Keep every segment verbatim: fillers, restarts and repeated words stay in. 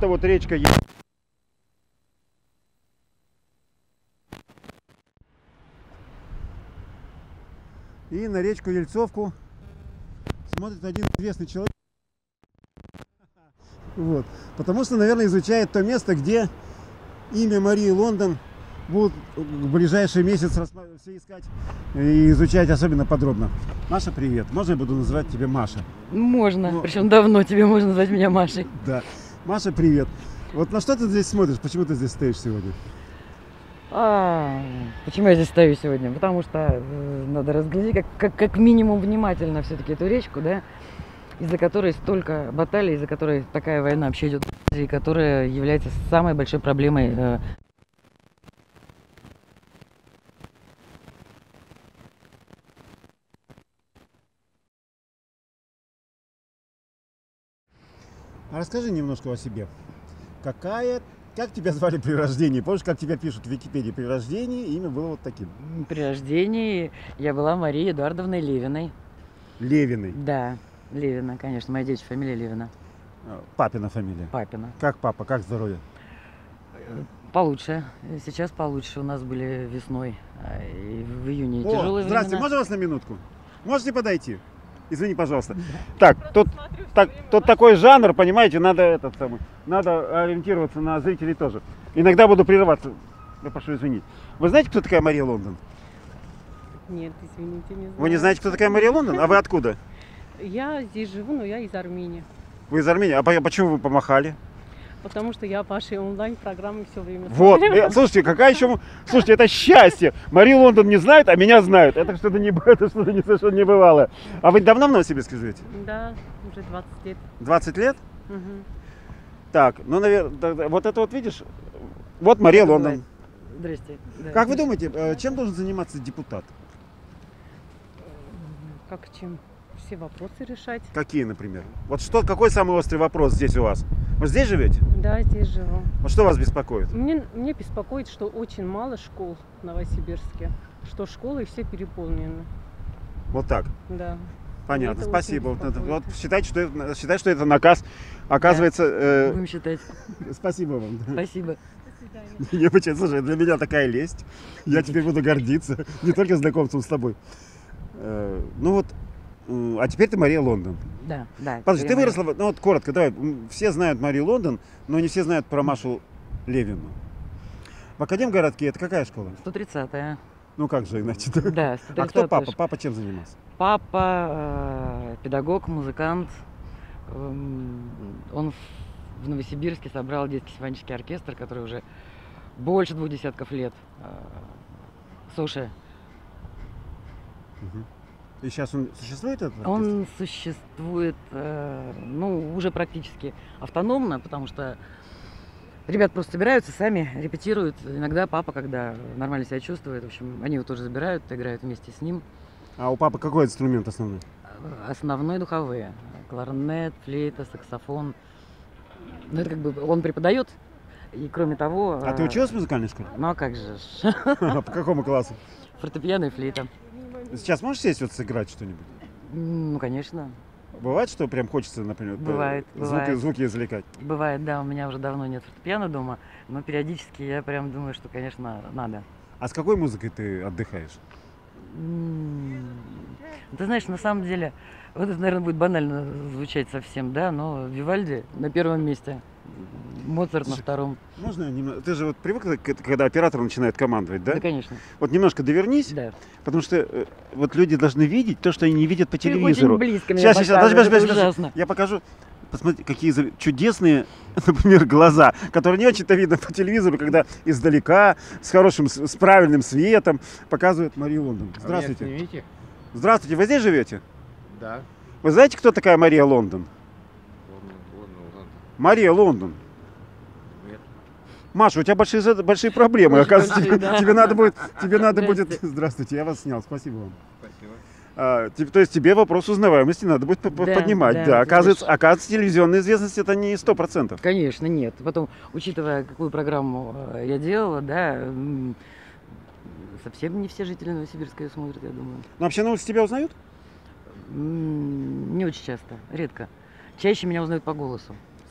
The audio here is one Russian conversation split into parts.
Это вот речка есть. И на речку Ельцовку смотрит один известный человек. Вот. Потому что, наверное, изучает то место, где имя Марии Лондон будут в ближайший месяц все искать и изучать особенно подробно. Маша, привет. Можно я буду называть тебя Маша? Можно. Ну, причем давно тебе можно назвать меня Машей. Да. Маша, привет. Вот на что ты здесь смотришь? Почему ты здесь стоишь сегодня? А, почему я здесь стою сегодня? Потому что э, надо разглядеть как, как, как минимум внимательно все-таки эту речку, да, из-за которой столько баталий, из-за которой такая война вообще идет, и которая является самой большой проблемой. Э, А расскажи немножко о себе. Какая, как тебя звали при рождении? Помнишь, как тебя пишут в Википедии при рождении? Имя было вот таким. при рождении я была Марией Эдуардовной Левиной. Левиной. Да, Левина, конечно, моя девичья фамилия Левина. Папина фамилия. Папина. Как папа, как здоровье? Получше. Сейчас получше. У нас были весной и в июне О, тяжелые здравствуйте, времена. можно вас на минутку? Можете подойти? Извини, пожалуйста. Так, тут, так, тут такой жанр, понимаете, надо этот самый, надо ориентироваться на зрителей тоже. Иногда буду прерываться. Я прошу извинить. Вы знаете, кто такая Мария Лондон? Нет, извините, не знаю. Вы не знаете, кто такая Мария Лондон? А вы откуда? Я здесь живу, но я из Армении. Вы из Армении? А по- почему вы помахали? Потому что я вашей онлайн-программы все время Вот, смотрю. э, слушайте, какая еще... Слушайте, это счастье. Марию Лондон не знает, а меня знают. Это что-то не, это что-то не, совершенно небывалое. А вы давно в Новосибирске живете? Да, уже двадцать лет. двадцать лет? Мгм. Так, ну, наверное, вот это вот видишь? Вот Мария Лондон. Здрасте. Да, Как вы здрасте. думаете, э, чем должен заниматься депутат? Как чем? Все вопросы решать. Какие, например? Вот что, какой самый острый вопрос здесь у вас? Вы здесь живете? Да, здесь живу. Вот что вас беспокоит? Мне, мне беспокоит, что очень мало школ в Новосибирске. Что школы все переполнены. Вот так. Да. Понятно, это спасибо. очень Вот, это- беспокоит. вот считайте, что это, считайте, что это наказ. Оказывается, э, Будем считать. спасибо вам. Спасибо. Не, почему, слушай, для меня такая лесть. Я теперь буду гордиться. Не только знакомством с тобой. Э, Ну вот, м, а теперь ты Мария Лондон. Да, да. Подожди, ты теперь выросла, в- ну вот коротко, давай. М, Все знают Марию Лондон, но не все знают про Машу Левину. В Академгородке это какая школа? сто тридцатая. Ну как же иначе? Да, сто тридцатая. А кто папа? Папа чем занимался? Папа э, педагог, музыкант. Эм, Он в- в Новосибирске собрал детский симфонический оркестр, который уже больше двух десятков лет. э, Слушай, Мгм. И сейчас он существует этот оркестр? он существует, э, ну, уже практически автономно, потому что ребят просто собираются, сами репетируют. Иногда папа, когда нормально себя чувствует, в общем, они его тоже забирают, играют вместе с ним. А у папы какой инструмент основной? Основной духовые. Кларнет, флейта, саксофон. Ну, это как бы он преподает. И кроме того... А ты э, училась в музыкальной школе? Ну, а как же? ж. По какому классу? Фортепиано и флейта. Сейчас можешь сесть вот сыграть что-нибудь? М, Ну, конечно. Бывает, что прям хочется, например, э, Бывает, звуки, бывает. звуки извлекать? Бывает, да, у меня уже давно нет фортепиано дома, но периодически я прям думаю, что, конечно, надо. А с какой музыкой ты отдыхаешь? М, Ты знаешь, на самом деле, вот это, наверное, будет банально звучать совсем, да, но Вивальди на первом месте, Моцарт на Слушай, втором. Можно немного? Ты же вот привык, к- когда оператор начинает командовать, да? Да, конечно, Вот немножко довернись, да. потому что э, вот люди должны видеть то, что они не видят по Ты телевизору. очень близко меня Сейчас, сейчас, подожди, показываешь, подожди, это подожди. ужасно. Я покажу. Посмотри, какие за- чудесные, например, глаза, которые не очень-то видно по телевизору, когда издалека, с хорошим, с с правильным светом показывают Марию Лондон. А Здравствуйте. меня снимите? Здравствуйте, вы здесь живете? Да. Вы знаете, кто такая Мария Лондон? Ладно, ладно, ладно. Мария Лондон. Нет. Маша, у тебя большие, зад- большие проблемы, Очень оказывается. большие, Тебе, да. тебе надо будет, тебе надо будет... Здрасте. Здравствуйте, я вас снял, спасибо вам. Спасибо. А, те- то есть тебе вопрос узнаваемости надо будет п- п- Да, поднимать. да, Да, ты оказывается, знаешь. оказывается, телевизионная известность это не сто процентов. Конечно, нет. Потом, учитывая, какую программу э, я делала, да, м, совсем не все жители Новосибирска её смотрят, я думаю. Но вообще на улице тебя узнают? М, Не очень часто, редко. Чаще меня узнают по голосу.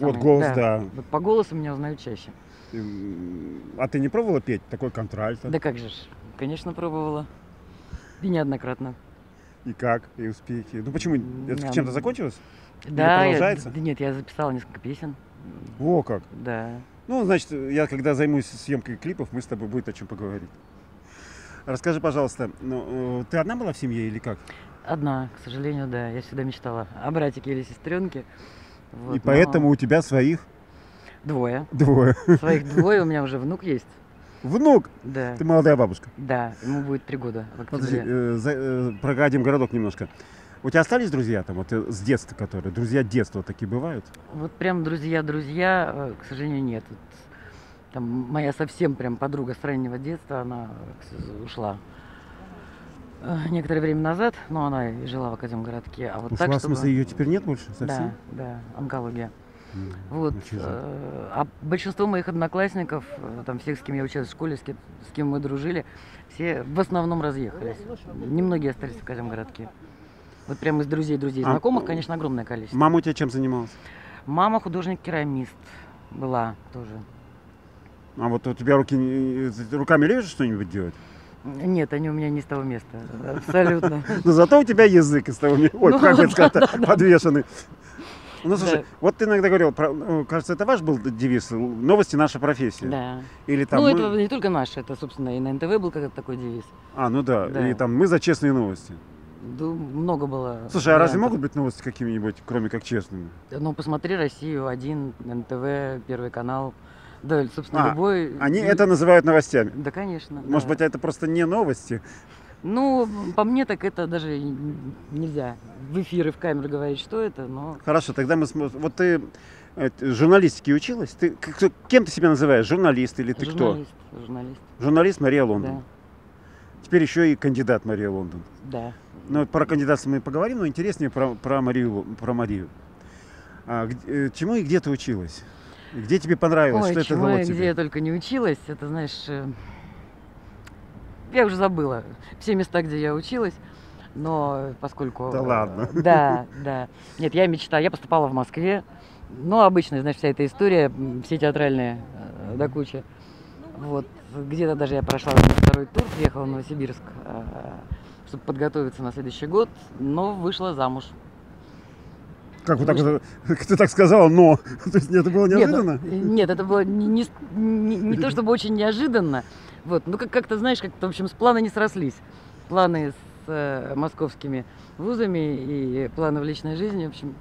Вот самый, голос, да. Вот по голосу меня узнают чаще. М, А ты не пробовала петь такой контральто? Да как же ж, конечно, пробовала. И неоднократно. И как? И успехи? Ну почему? Это М, чем-то закончилось? Да, я, продолжается? да нет, я записала несколько песен. О, как. Да. Ну, значит, я когда займусь съемкой клипов, мы с тобой будет о чем поговорить. Расскажи, пожалуйста, ну, э, ты одна была в семье или как? Одна, к сожалению, да. Я всегда мечтала о братике или сестренке. Вот, И но поэтому у тебя своих Двое. двое. Своих двое, у меня уже внук есть. Внук! Да. Ты молодая бабушка. Да, ему будет три года в Подожди, октябре. э, за- э, про один городок немножко. У тебя остались друзья там, вот э, с детства которые? Друзья детства такие бывают? Вот прям друзья-друзья, э, к сожалению, нет. Вот там моя совсем прям подруга с раннего детства, она к- ушла э, некоторое время назад, но она и жила в Академгородке. А вот Ушла, так, в смысле, ее теперь нет больше совсем? Да, да, онкология. М, Вот. очень жаль. э, А большинство моих одноклассников, э, там всех, с кем я училась в школе, с кем, с кем мы дружили, все в основном разъехались. Немногие остались в Академгородке. Вот прямо из друзей, друзей, А, знакомых, конечно, огромное количество. Мама у тебя чем занималась? Мама художник-керамист была тоже. А вот у тебя руки, не- ты руками любишь что-нибудь делать? Нет, они у меня не с того места. Абсолютно. Но зато у тебя язык из того места. Ой, Ну, как бы да, сказать, да, да. подвешенный. Ну, слушай, Да. вот ты иногда говорил, про, ну, кажется, это ваш был девиз, новости наша профессия. Да. Или там Ну, мы- это не только наш, это, собственно, и на эн тэ вэ был как-то такой девиз. А, ну да, Да. и там мы за честные новости. Да, много было. Слушай, а разве вариантов. могут быть новости какими-нибудь, кроме как честными? Ну, посмотри Россию один, эн тэ вэ, Первый канал. Да, собственно, А, любой. Они и- это называют новостями. Да, конечно. Может да. быть, это просто не новости? Ну, по мне так это даже и нельзя в эфир и в камеру говорить, что это, но... Хорошо, тогда мы смотрим. Вот ты э, журналистике училась? Ты к- кто- кем ты себя называешь? Журналист или ты Журналист, журналист. кто? Журналист Мария Лондон. Да, Теперь еще и кандидат Мария Лондон. да. Ну, вот про кандидатство мы поговорим, но интереснее про, про Марию. Ло- Про Марию. А, где- э, чему и где ты училась? И где тебе понравилось? Ой, что это чему дало я, тебе? где я только не училась, это, знаешь, э, я уже забыла все места, где я училась, но поскольку... Да э, ладно. Да, да. Нет, я мечтаю, я поступала в Москве, ну, обычная, знаешь, вся эта история, м, все театральные э, до кучи. Вот, где-то даже я прошла на второй тур, приехала в Новосибирск, э, чтобы подготовиться на следующий год, но вышла замуж. Как вот так вот, ты так сказала, но. То есть это было неожиданно? Нет, ну, нет, это было не, не, не- не то чтобы очень неожиданно. Вот, ну как- как-то, знаешь, как-то, в общем, с планы не срослись. Планы с э, московскими вузами и планы в личной жизни, в общем,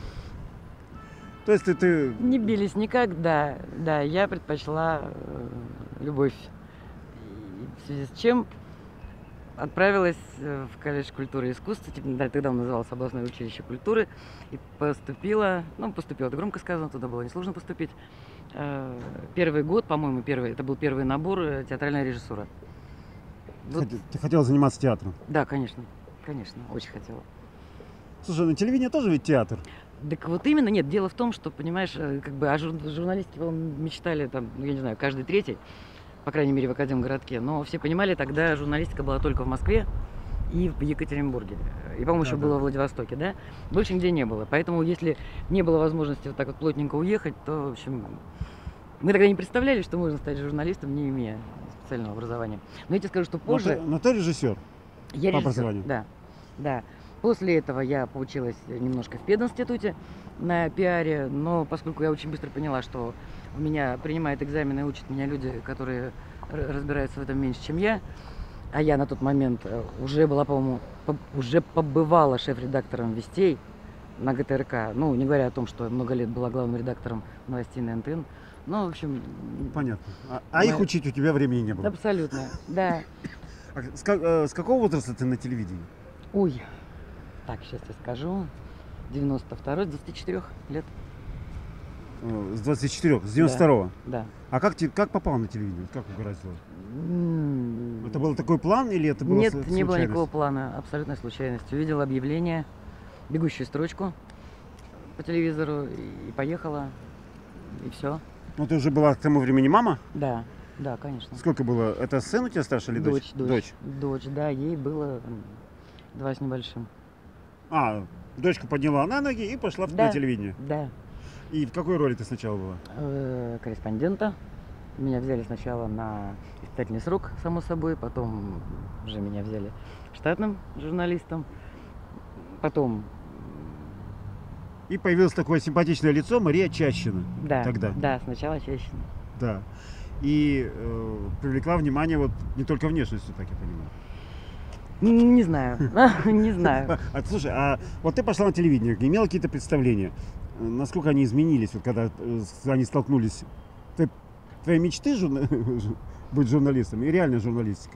То есть ты, ты не бились никак, да. Да, я предпочла э, любовь. И в связи с чем отправилась э, в колледж культуры и искусства, типа, да, тогда он назывался областное училище культуры, и поступила, ну, поступила, это громко сказано, туда было несложно поступить. Э, Первый год, по-моему, первый, это был первый набор э, театральная режиссура. Вот, хот- ты хотела заниматься театром. да, конечно, конечно, очень хотела. Слушай, на телевидении тоже ведь театр. Так вот именно, нет, дело в том, что, понимаешь, э, как бы о жур- журналистике по-моему, мечтали, там, ну, я не знаю, каждый третий, по крайней мере, в Академгородке, но все понимали, тогда журналистика была только в Москве и в Екатеринбурге. И, по-моему, еще Да-да. было в Владивостоке, да? Больше нигде не было. Поэтому, если не было возможности вот так вот плотненько уехать, то, в общем, мы тогда не представляли, что можно стать журналистом, не имея специального образования. Но я тебе скажу, что Но позже... ты, но ты режиссер. Я По режиссер, образованию. Да, да. После этого я поучилась немножко в пединституте на пиаре, но поскольку я очень быстро поняла, что у меня принимают экзамены и учат меня люди, которые р- разбираются в этом меньше, чем я, а я на тот момент э, уже была, по-моему, по- уже побывала шеф-редактором «Вестей» на гэ тэ эр ка, ну, не говоря о том, что много лет была главным редактором новостей на эн тэ эн. Ну, в общем, Понятно. А, а их Мы- учить у тебя времени не было. абсолютно, да. А с, ка- э, с какого возраста ты на телевидении? Ой, так, сейчас я скажу. девяносто второй, с двадцати четырёх лет. Э, С двадцати четырёх, с девяносто второго. Да. А как, ты, как попал на телевидение? Как угораздило? М, Это был такой план или это было Нет, слу- не было случайность? никакого плана, абсолютная случайность. Увидела объявление, бегущую строчку по телевизору и поехала, и все. Ну, ты уже была к тому времени мама? Да, да, конечно. Сколько было? Это сын у тебя старший или дочь? Дочь, дочь, дочь, да, ей было м, два с небольшим. А, дочка подняла на ноги и пошла в- Да. на телевидение. Да. И в какой роли ты сначала была? Э, корреспондента. Меня взяли сначала на испытательный срок, само собой, потом уже меня взяли штатным журналистом, потом, И появилось такое симпатичное лицо Мария Чащина. да, Тогда. да, сначала Чащина. Да. И э, привлекла внимание вот не только внешностью, так я понимаю. Н- Не знаю, не знаю. А, слушай, а вот ты пошла на телевидение, имела какие-то представления, э, насколько они изменились, вот когда э, с- они столкнулись? Ты, твои мечты журна- быть журналистом и реальная журналистика?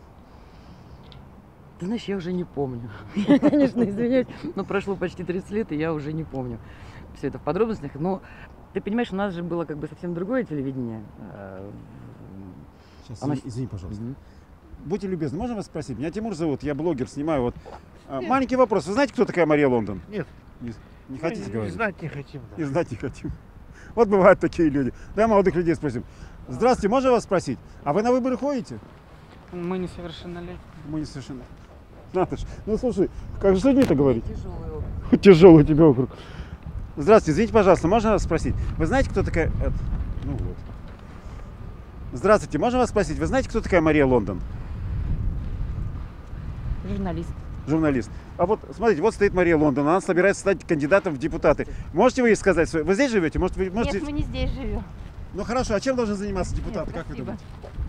Ты знаешь, я уже не помню. Я, конечно, извиняюсь, но прошло почти тридцать лет, и я уже не помню все это в подробностях. Но ты понимаешь, у нас же было как бы совсем другое телевидение. А, Сейчас, Оно- извини, извини, пожалуйста. Мгм. Будьте любезны, можно вас спросить? Меня Тимур зовут, я блогер, снимаю вот. А, маленький вопрос. Вы знаете, кто такая Мария Лондон? Нет. Не, не хотите Мы говорить? Знать не хотим. И Да. знать не хотим. Вот бывают такие люди. Да, молодых людей спросим. Здравствуйте, можно вас спросить? А вы на выборы ходите? Мы несовершеннолетние. Мы не совершенно. Надо ж. Ну слушай, как же с людьми-то говорить? Тяжелый опыт. Тяжелый у тебя округ. Здравствуйте, извините, пожалуйста, можно вас спросить? Вы знаете, кто такая... э, Ну вот. Здравствуйте, можно вас спросить? Вы знаете, кто такая Мария Лондон? Журналист. Журналист. А вот, смотрите, вот стоит Мария Лондон, она собирается стать кандидатом в депутаты. Можете вы ей сказать? свое- Вы здесь живете? Может, вы можете... Нет, мы не здесь живем. Ну хорошо, а чем должен заниматься депутат? Нет, Как вы спасибо. думаете?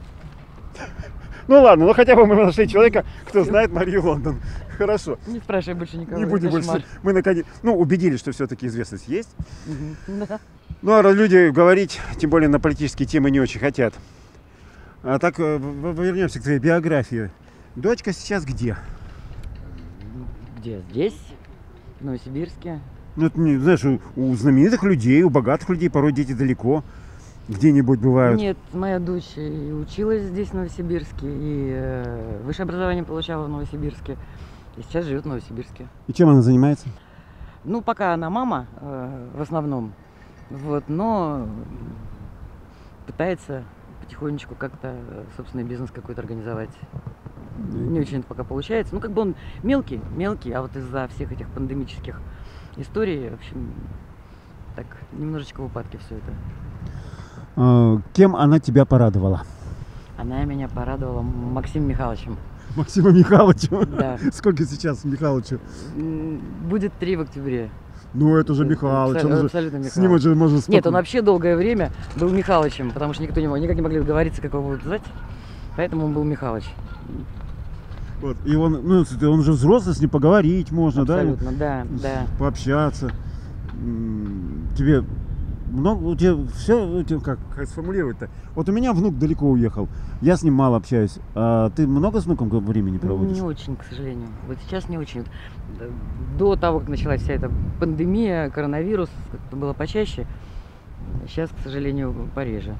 Ну ладно, ну хотя бы мы нашли человека, кто знает Марию Лондон. Хорошо. Не спрашивай больше никого. Не будем кошмар. больше. Мы наконец, ну, убедились, что все-таки известность есть. Мгм. Да. Ну, а люди говорить, тем более на политические темы, не очень хотят. А так, э, в- в- вернемся к твоей биографии. Дочка сейчас где? Где? Здесь, в Новосибирске. Ну, это, не, знаешь, у, у знаменитых людей, у богатых людей порой дети далеко, где-нибудь бывают. Нет, моя дочь и училась здесь, в Новосибирске, и э, высшее образование получала в Новосибирске, и сейчас живет в Новосибирске. И чем она занимается? Ну, пока она мама, э, в основном, вот, но пытается потихонечку как-то э, собственный бизнес какой-то организовать. Не очень это пока получается. Ну, как бы он мелкий, мелкий, а вот из-за всех этих пандемических историй, в общем, так, немножечко в упадке все это. А, кем она тебя порадовала? Она меня порадовала Максимом Михайловичем. Максима Михайловича? Да. Сколько сейчас Михайловичу? М, Будет три в октябре. Ну, это же Это Михайлович. абсолютно- Он же, абсолютно с Михайлович. ним же можно Нет, спокойно- он вообще долгое время был Михайловичем, потому что никто не мог, никак не могли договориться, как его будут звать. Поэтому он был Михайлович. Вот. И он, ну, он же взрослый, с ним поговорить можно, да? Абсолютно, да, да. Пообщаться. М, Тебе много, у тебя все, у тебя как, как сформулировать-то? Вот у меня внук далеко уехал, я с ним мало общаюсь. А ты много с внуком времени проводишь? Не очень, к сожалению. Вот сейчас не очень. Вот, до того, как началась вся эта пандемия, коронавирус, как-то было почаще. Сейчас, к сожалению, пореже.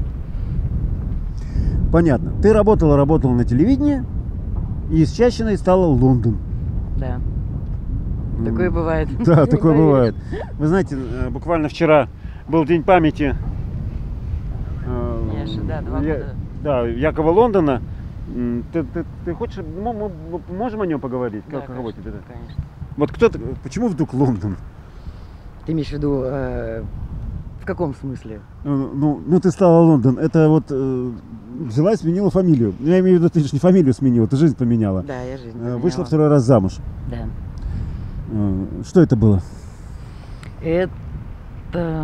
Понятно. Ты работала, работала на телевидении, и с Чащиной стала Лондон. Да. М, Такое бывает. Да, Не такое поверишь. бывает. Вы знаете, э, буквально вчера был день памяти э, Яши, да, два Я- года. да, Якова Лондона. М, Ты, ты- ты хочешь, мы, мы- мы можем о нем поговорить? Да, Как, каково конечно, тебе? да? конечно. Вот кто, ты- почему вдруг Лондон? Ты имеешь в виду, э, в каком смысле? Э, Ну, ну ты стала Лондон. Это вот э, взяла и сменила фамилию. Я имею в виду, ты же не фамилию сменила, ты жизнь поменяла. Да, я жизнь Э, Вышла поменяла. второй раз замуж. Да. Э, Что это было? Это...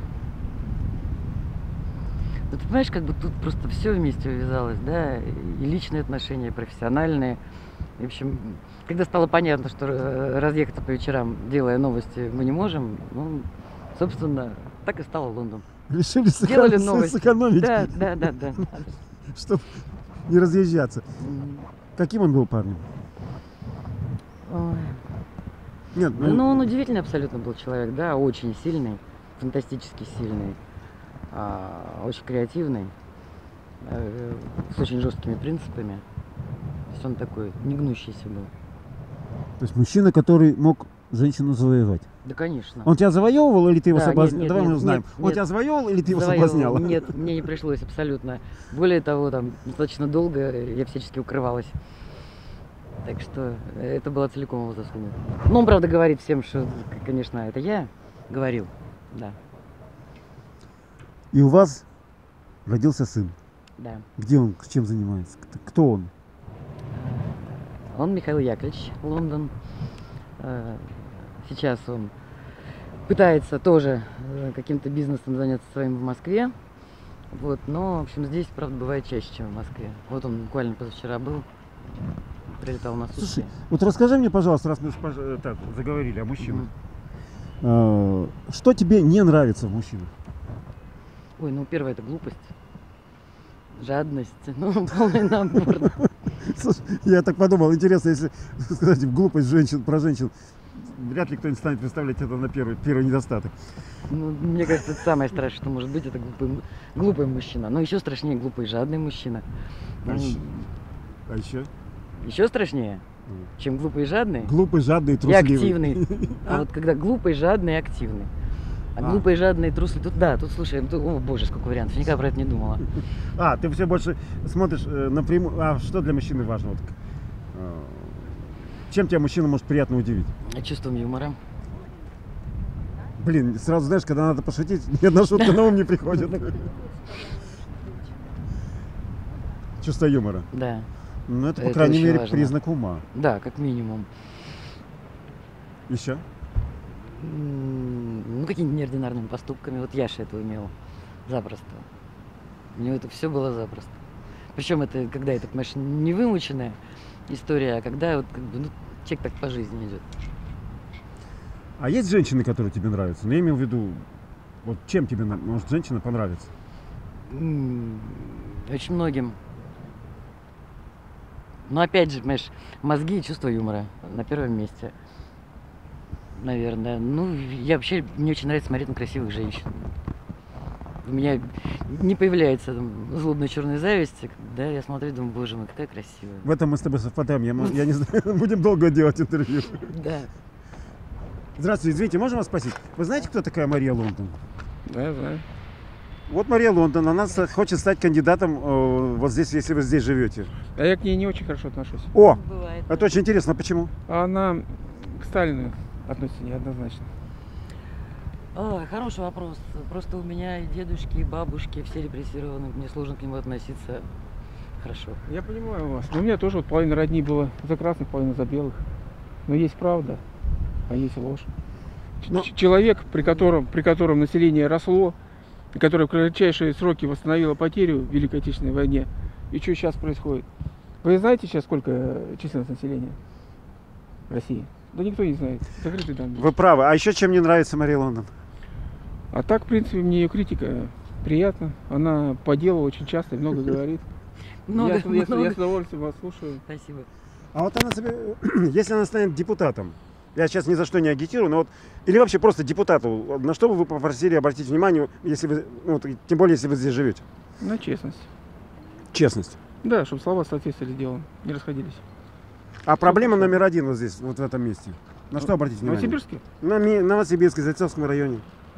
Ну, ты понимаешь, как бы тут просто все вместе увязалось, да, и личные отношения, и профессиональные. В общем, когда стало понятно, что э, разъехаться по вечерам, делая новости, мы не можем, ну, собственно, так и стало Лондон. Решили Делали сэкономить, новости. сэкономить, Да, да, да, да. чтобы не разъезжаться. М. Каким он был парнем? Ой. Нет, Да, ну, он удивительный абсолютно был человек, да, очень сильный, фантастически сильный, а, очень креативный, э, с очень жесткими принципами. То есть он такой негнущийся был. то есть мужчина, который мог женщину завоевать. Да, конечно. Он тебя завоевывал или ты его Да, нет, соблазнял? нет, Давай мы нет, узнаем. нет, Он нет. тебя завоевывал или ты его Завоевывал. соблазняла? Нет, мне не пришлось абсолютно. Более того, там достаточно долго я всячески укрывалась. Так что это была целиком его заслуга. Ну, он, правда, говорит всем, что, конечно, это я говорил. Да. И у вас родился сын. Да. Где он, чем занимается? Кто- Кто он? Он Михаил Яковлевич, Лондон. Э, Сейчас он пытается тоже э, каким-то бизнесом заняться своим в Москве. Вот, но, в общем, здесь, правда, бывает чаще, чем в Москве. Вот он буквально позавчера был, прилетал на Слушай, сутки. вот расскажи мне, пожалуйста, раз мы уж пож- э, так заговорили о мужчинах. Мгм. Э, Что тебе не нравится в мужчинах? Ой, ну первое это глупость, жадность, ну полный набор. Слушай, я так подумал, интересно, если сказать глупость женщин про женщин, вряд ли кто-нибудь станет представлять это на первый, первый недостаток. Ну, мне кажется, это самое страшное, что может быть, это глупый, м- глупый мужчина. Но еще страшнее глупый жадный мужчина. А еще? А еще? Еще страшнее, чем глупый и жадный. Глупый, жадный, И трусливый. активный. А вот когда глупый, жадный и активный. А, А. глупый, жадный, трусливый, тут да, тут слушай, тут, о боже, сколько вариантов, никогда про это не думала. А, ты все больше смотришь э, напрямую. А что для мужчины важно? Вот, э, чем тебя мужчина может приятно удивить? Чувством юмора. Блин, сразу знаешь, когда надо пошутить, ни одна шутка на ум не приходит. Чувство юмора. Да, Ну, это, по Это крайней очень мере, важно. признак ума. да, как минимум. Еще? М, Ну, какими-нибудь неординарными поступками. Вот Яша это умел запросто. У него это все было запросто. Причем это, когда это, понимаешь, не вымученная история, а когда вот как бы, ну, человек так по жизни идет. А есть женщины, которые тебе нравятся? Ну, я имею в виду, вот чем тебе на- может женщина понравится? М, Очень многим. Но опять же, понимаешь, мозги и чувство юмора на первом месте. Наверное. Ну, я вообще, мне очень нравится смотреть на красивых женщин. У меня не появляется там злобная черная зависть, когда я смотрю и думаю, боже мой, какая красивая. В этом мы с тобой совпадаем. Я, мо- я не знаю, будем долго делать интервью. Да. Здравствуйте, извините, можно вас спросить? Вы знаете, кто такая Мария Лондон? Да, я знаю. Вот Мария Лондон, она ста- хочет стать кандидатом э, вот здесь, если вы здесь живете. А я к ней не очень хорошо отношусь. О, Бывает. это очень интересно, а почему? А она к Сталину относится неоднозначно. Ой, хороший вопрос. Просто у меня и дедушки, и бабушки все репрессированы. Мне сложно к нему относиться хорошо. Я понимаю вас. Но у меня тоже вот половина родни была за красных, половина за белых. Но есть правда, а есть ложь. Ч- Ну- ч- Человек, при котором, при котором население росло, и который в кратчайшие сроки восстановило потерю в Великой Отечественной войне. И что сейчас происходит? Вы знаете сейчас, сколько э, численность населения России? Да никто не знает. Закрытые данные. Вы правы. А еще чем мне нравится Мария Лондон? А так, в принципе, мне ее критика приятна. Она по делу очень часто и много говорит. Много, я, с- я с- много. я с удовольствием вас слушаю. Спасибо. А вот она себе, если она станет депутатом, я сейчас ни за что не агитирую, но вот, или вообще просто депутату, на что бы вы попросили обратить внимание, если вы, ну, вот, тем более, если вы здесь живете? На честность. Честность. Да, чтобы слова соответствовали делу, не расходились. А проблема номер один вот здесь, вот в этом месте. На что обратить В внимание? Новосибирске? На Ми- Новосибирске, Зайцевском районе.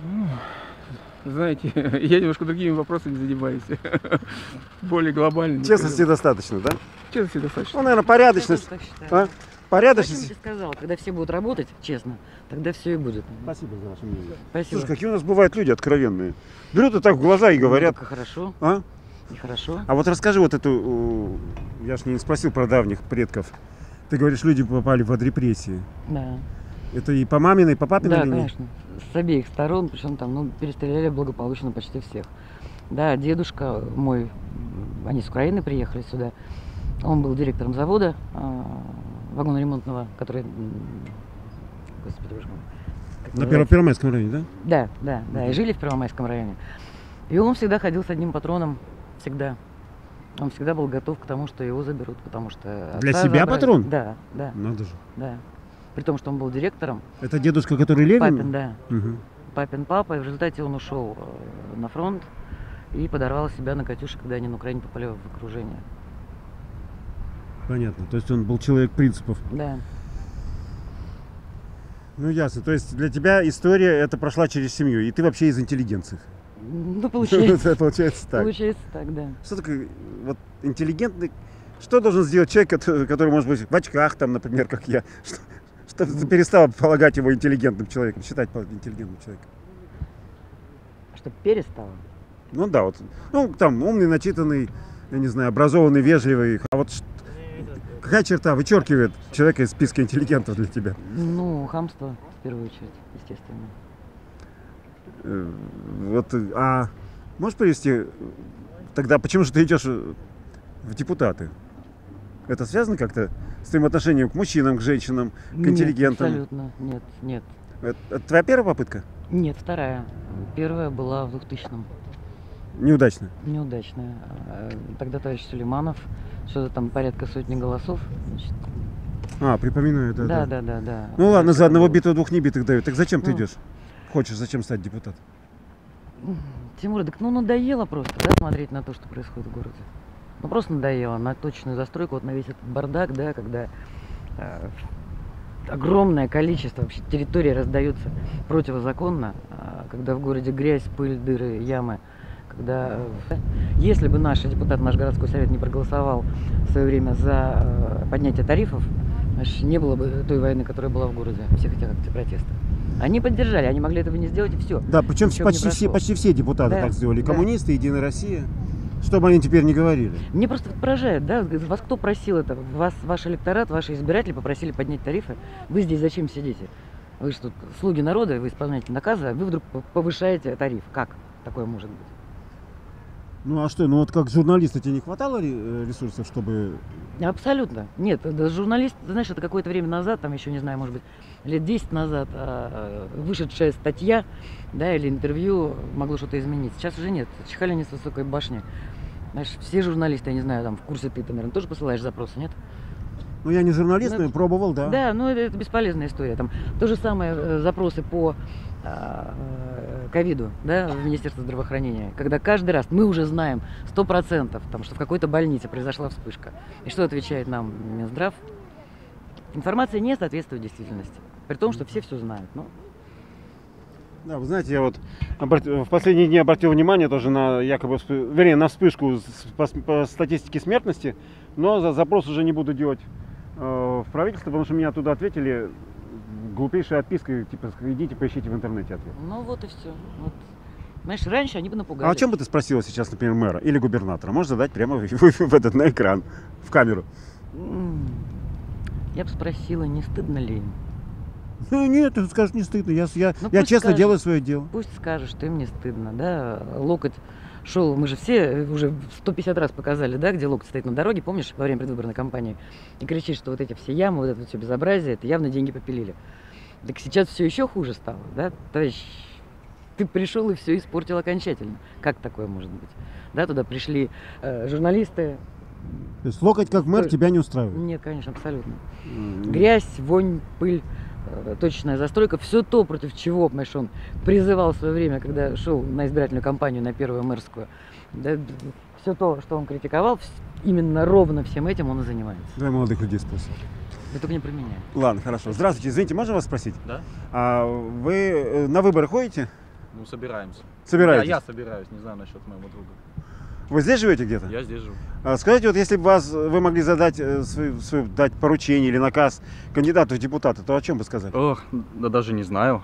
Знаете, я немножко другими вопросами занимаюсь. Более глобальными. Честности достаточно, да? Честности достаточно. Ну, наверное, Я порядочность. тоже так считаю. А? Зачем Порядочность. ты сказала? Когда все будут работать, честно, тогда все и будет. Спасибо за ваше мнение. Спасибо. Слушай, какие у нас бывают люди откровенные. Берут и так в глаза и говорят. Ну, как хорошо, А? и хорошо. А вот расскажи вот эту, э, я ж не спросил про давних предков. Ты говоришь, люди попали под репрессии. Да. Это и по маминой, и по папиной Да, линии? конечно. С обеих сторон, причем там, ну, перестреляли благополучно почти всех. Да, дедушка мой, м, они с Украины приехали сюда. Он был директором завода а, вагоноремонтного, который, м, господи боже мой, как На называется? Первомайском районе, да? Да, да, да, и жили в Первомайском районе. И он всегда ходил с одним патроном, всегда. Он всегда был готов к тому, что его заберут, потому что... Для отца себя забрали. патрон? Да, да, Надо же. да. При том, что он был директором, Это дедушка, который Левин? папин, да, Мгм. папин папа, и в результате он ушел э, на фронт и подорвал себя на «Катюше», когда они на Украине попали в окружение. Понятно. То есть он был человек принципов. Да, Ну ясно. То есть для тебя история это прошла через семью, и ты вообще из интеллигенции. ну получается, Это получается так. получается так, да. Что такое вот интеллигентный? Что должен сделать человек, который, который может быть в очках, там, например, как я, что, чтобы ты перестал полагать его интеллигентным человеком, считать интеллигентным человеком? Чтобы перестала. Ну да, вот. Ну, там умный, начитанный, я не знаю, образованный, вежливый. А вот ш- какая черта вычеркивает человека из списка интеллигентов для тебя? Ну, хамство, в первую очередь, естественно. Э, Вот, э, а можешь привести э, тогда, почему же ты идешь э, в депутаты? Это связано как-то с твоим отношением к мужчинам, к женщинам, к Нет, интеллигентам? абсолютно, нет, нет. Это, это твоя первая попытка? Нет, вторая. Первая была в двухтысячном. Неудачно. Неудачная. А, Тогда товарищ Сулейманов, что-то там порядка сотни голосов. Значит, А, припоминаю, да. да, да, да, да. Ну ладно, за одного было. битого двух небитых дают. Так зачем ты Ну. идешь? Хочешь, зачем стать депутатом? Тимур, так ну надоело просто, да, смотреть на то, что происходит в городе. Ну просто надоело на точную застройку, вот на весь этот бардак, да, когда э, огромное количество вообще территорий раздается противозаконно, а когда в городе грязь, пыль, дыры, ямы, когда э, если бы наш депутат, наш городской совет не проголосовал в свое время за э, поднятие тарифов, значит, не было бы той войны, которая была в городе, всех этих акций протеста. Они поддержали, они могли этого не сделать, и все. Да, причем Ничего бы не почти все, прошло. почти все депутаты Да, так сделали. И да. коммунисты, Единая Россия. Что бы они теперь не говорили. Мне просто поражает, да, вас кто просил это? Вас, ваш электорат, ваши избиратели попросили поднять тарифы. Вы здесь зачем сидите? Вы что, слуги народа, вы исполняете наказы, а вы вдруг п- повышаете тариф. Как такое может быть? Ну а что, ну вот как журналиста тебе не хватало ре- э, ресурсов, чтобы... Абсолютно. Нет, да, журналист, знаешь, это какое-то время назад, там еще, не знаю, может быть, лет десять назад, а, а, вышедшая статья, да, или интервью могло что-то изменить. Сейчас уже нет. Чихали они с высокой башни. Знаешь, все журналисты, я не знаю, там в курсе ты, наверное, тоже посылаешь запросы, нет? Ну я не журналист, Ну, но я пробовал, да. Да, ну это, это бесполезная история. Там то же самое э, запросы по а, э, ковиду, да, в Министерство здравоохранения, когда каждый раз мы уже знаем сто процентов, там, что в какой-то больнице произошла вспышка. И что отвечает нам Минздрав? Информация не соответствует действительности. При том, что все все знают. Ну, Да, вы знаете, я вот обрат- в последние дни обратил внимание тоже на якобы, вспы- вернее, на вспышку с- по, с- по статистике смертности, но за запрос уже не буду делать э, в правительство, потому что мне оттуда ответили глупейшей отпиской, типа, идите поищите в интернете ответ. ну вот и все. Вот. Знаешь, раньше они бы напугали. А о чем бы ты спросила сейчас, например, мэра или губернатора? Можешь задать прямо в, в этот, на экран, в камеру. М, Я бы спросила, не стыдно ли им? Ну нет, ты скажешь, не стыдно, я, с- я, Ну, я пусть честно скажет. делаю свое дело. Пусть скажет, что им не стыдно, да, локоть шел, мы же все уже сто пятьдесят раз показали, да, где локоть стоит на дороге, помнишь, во время предвыборной кампании, и кричит, что вот эти все ямы, вот это вот все безобразие, это явно деньги попилили. Так сейчас все еще хуже стало, да, товарищ, ты пришел и все испортил окончательно. Как такое может быть? Да, туда пришли э, журналисты. То есть локоть как мэр Ой. тебя не устраивает. Нет, конечно, абсолютно. М. Грязь, вонь, пыль, э, точечная застройка, все то, против чего, понимаешь, он призывал в свое время, когда шел на избирательную кампанию на первую мэрскую. Да, все то, что он критиковал, вс- именно ровно всем этим он и занимается. Давай молодых людей спросим. Да только не про меня. Ладно, хорошо. Здравствуйте, извините, можно вас спросить? Да? А вы э, на выборы ходите? Ну, собираемся. Собираетесь? Я, я собираюсь, не знаю насчет моего друга. Вы здесь живете где-то? Я здесь живу. А скажите, вот если бы вас, вы могли задать, э, свой- свой- дать поручение или наказ кандидату в депутаты, то о чем бы сказали? Ох, да даже не знаю.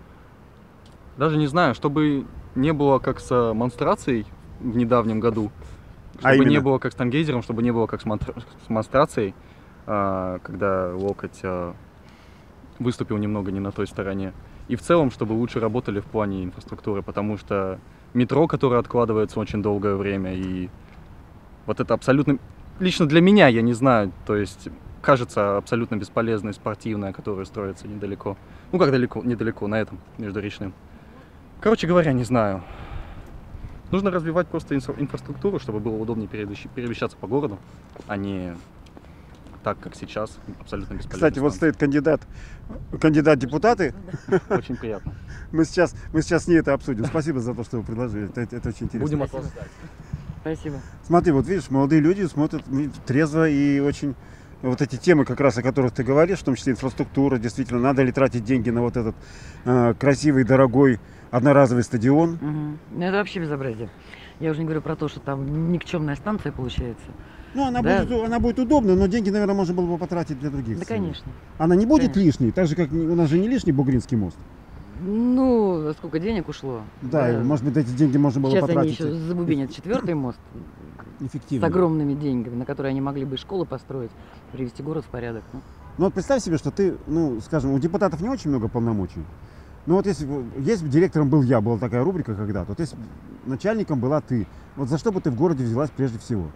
Даже не знаю, чтобы не было как с монстрацией в недавнем году. А Чтобы не именно? было как с Тангейзером, чтобы не было как с, монтр- с монстрацией, а, когда локоть а, выступил немного не на той стороне. И в целом, чтобы лучше работали в плане инфраструктуры, потому что метро, которое откладывается очень долгое время, и вот это абсолютно... Лично для меня, я не знаю, то есть кажется абсолютно бесполезной спортивная, которая строится недалеко. Ну как далеко, недалеко, на этом, между речным. Короче говоря, не знаю. Нужно развивать просто инфра- инфраструктуру, чтобы было удобнее передвищ- перемещаться по городу, а не так, как сейчас, абсолютно бесполезно. Кстати, вот стоит кандидат, кандидат в депутаты. Очень приятно. Мы сейчас, мы сейчас с ней это обсудим. Спасибо за то, что вы предложили. Это, это очень интересно. Будем Спасибо. осуждать. Спасибо. Смотри, вот видишь, молодые люди смотрят м, трезво и очень... Вот эти темы, как раз о которых ты говоришь, в том числе инфраструктура, действительно, надо ли тратить деньги на вот этот э, красивый, дорогой, одноразовый стадион. Мгм. Ну это вообще безобразие. Я уже не говорю про то, что там никчемная станция получается. Ну, она, Да. будет, она будет удобна, но деньги, наверное, можно было бы потратить для других Да, целей. конечно. Она не будет Конечно. лишней, так же, как не- у нас же не лишний Бугринский мост. Ну, сколько денег ушло. Да, и, может быть, эти деньги можно было Сейчас они потратить еще забубенят четвертый мост с эффективно. огромными деньгами, на которые они могли бы и школу построить, привести город в порядок. Ну, Ну вот представь себе, что ты, ну, скажем, у депутатов не очень много полномочий. Ну вот если, бы- если бы директором был я, была такая рубрика когда-то, вот если бы начальником была ты, вот за что бы ты в городе взялась прежде всего?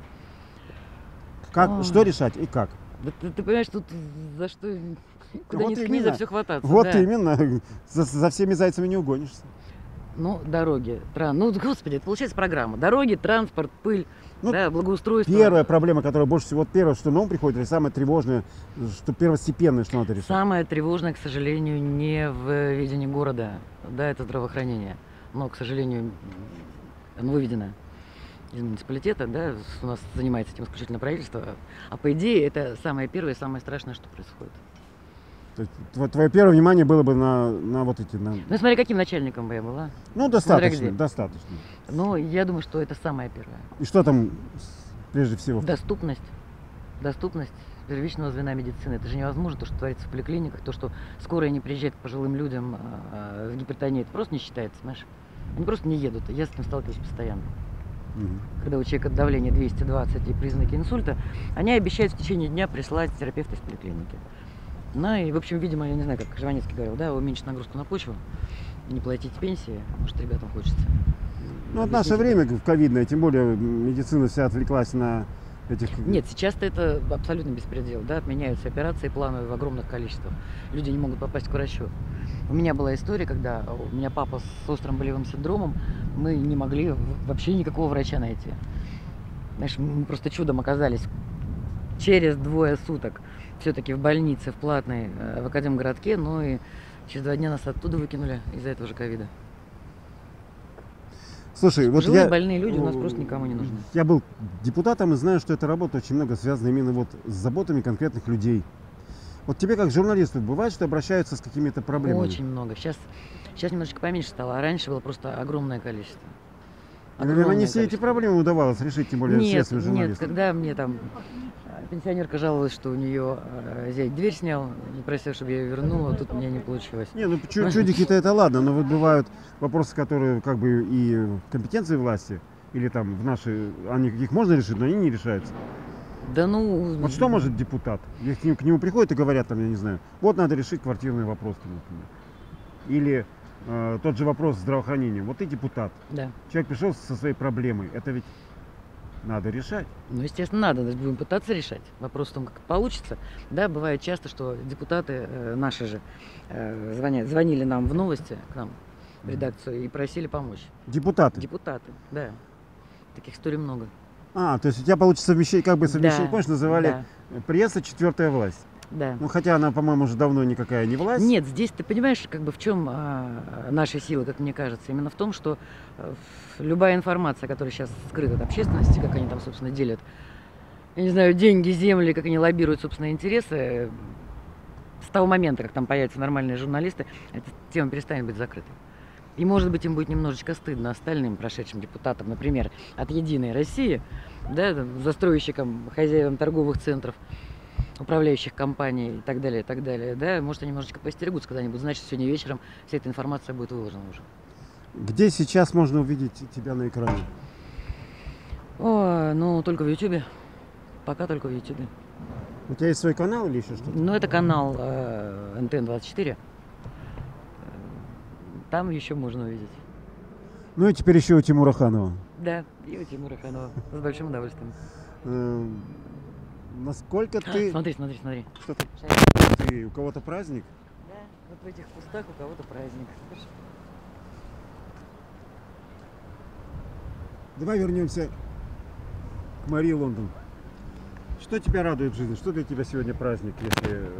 Как, Ой. что решать и как? да ты, ты понимаешь, тут за что, куда Вот ни ткни, именно. за все хвататься. Вот да. именно, за, за всеми зайцами не угонишься. Ну, дороги, тран... ну, господи, это получается программа. Дороги, транспорт, пыль, Ну, да, благоустройство. Первая проблема, которая больше всего, вот первое, что на ум приходит, или самое тревожное, что первостепенное, что надо решать. Самое тревожное, к сожалению, не в видении города, да, это здравоохранение. Но, к сожалению, оно выведено из муниципалитета, да, у нас занимается этим исключительно правительство. А по идее, это самое первое и самое страшное, что происходит. То есть тво- твое первое внимание было бы на, на вот эти, на- Ну, смотри, каким начальником бы я была. ну, достаточно, где. достаточно. Но я думаю, что это самое первое. И что там с- прежде всего? Доступность. Доступность первичного звена медицины. Это же невозможно, то, что творится в поликлиниках, то, что скорая не приезжает к пожилым людям а, с гипертонией, это просто не считается, знаешь. Они просто не едут. Я с этим сталкиваюсь постоянно. Мгм. Когда у человека давление двести двадцать и признаки инсульта, они обещают в течение дня прислать терапевта из поликлиники. Ну и, в общем, видимо, я не знаю, как Жванецкий говорил, да, уменьшить нагрузку на почву, не платить пенсии, может, ребятам хочется. Ну, вот наше Объясните, время в ковидное, тем более медицина вся отвлеклась на этих... Нет, сейчас-то это абсолютно беспредел, да, отменяются операции плановые в огромных количествах. Люди не могут попасть к врачу. У меня была история, когда у меня папа с острым болевым синдромом, мы не могли вообще никакого врача найти. Знаешь, мы просто чудом оказались через двое суток все-таки в больнице, в платной, э, в Академгородке, но и через два дня нас оттуда выкинули из-за этого же ковида. Слушай, вот Пожилые я... больные люди у нас просто никому не нужны. Я был депутатом и знаю, что эта работа очень много связана именно вот с заботами конкретных людей. Вот тебе как журналисту бывает, что обращаются с какими-то проблемами? Очень много. Сейчас, сейчас немножечко поменьше стало, а раньше было просто огромное количество. И, наверное, не Огромное все эти количество. проблемы удавалось решить, тем более Нет, средствами нет, журналистов. когда мне там э, пенсионерка жаловалась, что у нее э, зять дверь снял, и просила, чтобы я ее вернула, тут у меня не получилось. Не, ну чу- чудики-то это ладно, но вот бывают вопросы, которые как бы и в компетенции власти, или там в нашей, они их можно решить, но они не решаются. Да ну... Вот что может депутат? Если к нему, к нему приходят и говорят, там, я не знаю, вот надо решить квартирный вопрос, там, например. Или э, тот же вопрос здравоохранения. Вот ты депутат, Да. человек пришел со своей проблемой, это ведь надо решать. Ну, естественно, надо, значит, будем пытаться решать. Вопрос в том, как получится. Да, бывает часто, что депутаты э, наши же э, звонят, звонили нам в новости, к нам, в редакцию, и просили помочь. Депутаты. Депутаты, да. Таких историй много. А, то есть у тебя получится совмещение, как бы совмещение, Да, помнишь, называли Да, пресса четвертая власть. да. Ну, хотя она, по-моему, уже давно никакая не власть. Нет, здесь ты понимаешь, как бы в чем а, наша сила, как мне кажется, именно в том, что а, в- любая информация, которая сейчас скрыта от общественности, как они там, собственно, делят, я не знаю, деньги, земли, как они лоббируют собственные интересы, с того момента, как там появятся нормальные журналисты, эта тема перестанет быть закрытой. И, может быть, им будет немножечко стыдно остальным прошедшим депутатам, например, от «Единой России», да, там, застройщикам, хозяевам торговых центров, управляющих компаний и так далее, и так далее, да, может, они немножечко постерегутся когда-нибудь, значит, сегодня вечером вся эта информация будет выложена уже. Где сейчас можно увидеть тебя на экране? О, ну, только в Ютубе. Пока только в Ютубе. У тебя есть свой канал или еще что-то? Ну, это канал э, эн тэ эн двадцать четыре. Там еще можно увидеть. Ну и теперь еще у Тимура Ханова. Да, и у Тимура Ханова. С большим удовольствием. Эм, Насколько ты... Смотри, смотри, смотри. Что ты, Шарик. ты- у кого-то праздник? Да, вот в этих кустах у кого-то праздник. Давай вернемся к Марии Лондон. Что тебя радует в жизни? Что для тебя сегодня праздник? Если... э,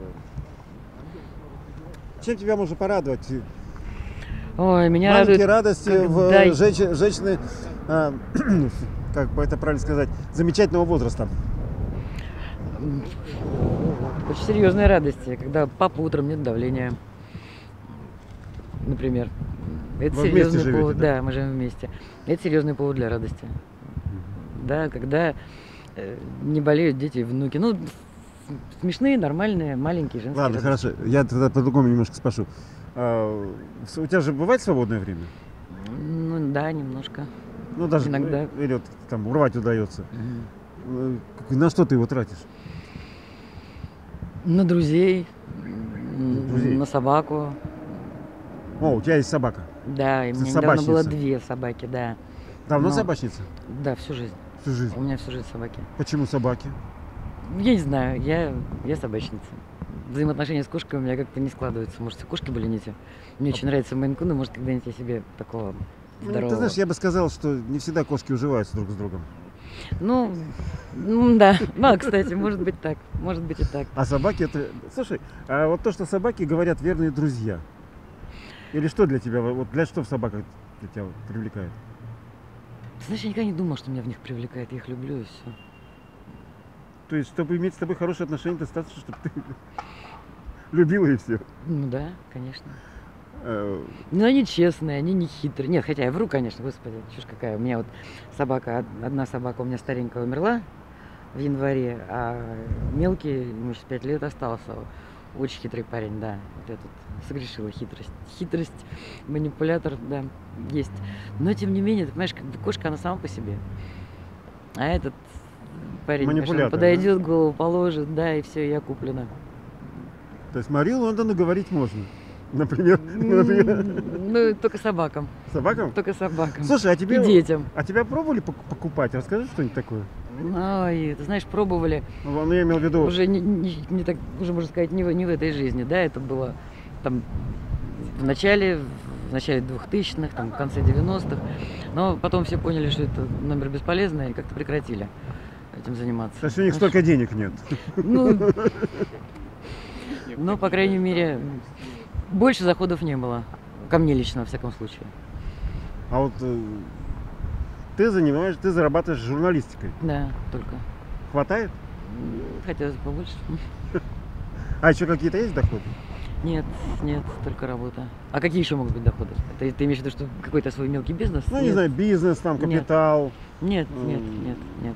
Чем тебя можно порадовать? Ой, меня Маленькие радует... радости в когда- э, женщи- женщины, э, как бы это правильно сказать, замечательного возраста. Очень серьезные радости, когда папа утром нет давления, например. Это Вы вместе серьезный живете, повод. да? Да, мы живем вместе. Это серьезный повод для радости. Да, когда э, не болеют дети и внуки. Ну, смешные, нормальные, маленькие женские Ладно, радости. хорошо. Я тогда по-другому немножко спрошу. А, с- у тебя же бывает свободное время? Ну да, немножко. Ну, даже Иногда. э, или вот там урвать удается. Э, к- На что ты его тратишь? На друзей, м, друзей. на собаку. О, у тебя есть собака. Да, и у С- меня недавно было собачница. две собаки, да. Давно Но- собачница? Да, всю жизнь. Всю жизнь. У меня всю жизнь собаки. Почему собаки? Я не знаю, я, я собачница. Взаимоотношения с кошкой у меня как-то не складываются. Может, все кошки были не те. Мне очень нравится мейн-кун, и может, когда-нибудь я себе такого Ну, здорового. ты знаешь, я бы сказал, что не всегда кошки уживаются друг с другом. Ну, м, да, ну, кстати, может быть так, может быть и так. А собаки это... Слушай, а вот то, что собаки говорят верные друзья. Или что для тебя, вот для что в собаках для тебя вот привлекает? Ты знаешь, я никогда не думала, что меня в них привлекает, я их люблю и все. То есть, чтобы иметь с тобой хорошие отношения, достаточно, чтобы ты любила и все. Ну да, конечно. Э, Ну, они честные, они не хитрые. Нет, хотя я вру, конечно, господи, чушь какая. У меня вот собака, од- одна собака у меня старенькая умерла в январе, а мелкий, ему сейчас пять лет остался. Очень хитрый парень, да. Вот я тут согрешила хитрость. Хитрость, манипулятор, да, есть. Но, тем не менее, ты понимаешь, как бы кошка, она сама по себе. А этот парень, конечно, он Манипулятор, подойдет, голову положит, да, и все, я куплена. То есть Марии Лондону говорить можно. Например, например, М, Ну, только собакам. собакам? Только собакам. Слушай, а И тебе, детям. а тебя пробовали пок- покупать? Расскажи что-нибудь такое. Ой, ты знаешь, пробовали. Ну, я имел в виду... Уже не, не- не так, уже можно сказать, не в, не в этой жизни, да, это было там в начале, в начале двухтысячных, там, в конце девяностых, но потом все поняли, что это номер бесполезный, и как-то прекратили этим заниматься. То есть у них Знаешь, столько денег нет. Ну, ну, по крайней мере, больше заходов не было. Ко мне лично, во всяком случае. А вот э, ты занимаешь, ты зарабатываешь журналистикой. Да, только. Хватает? М, Хотелось бы побольше. А еще какие-то есть доходы? Нет, нет, только работа. А какие еще могут быть доходы? Ты, ты имеешь в виду, что какой-то свой мелкий бизнес? Ну, не Нет. знаю, бизнес, там, Нет. капитал. Нет, нет, М. нет, нет.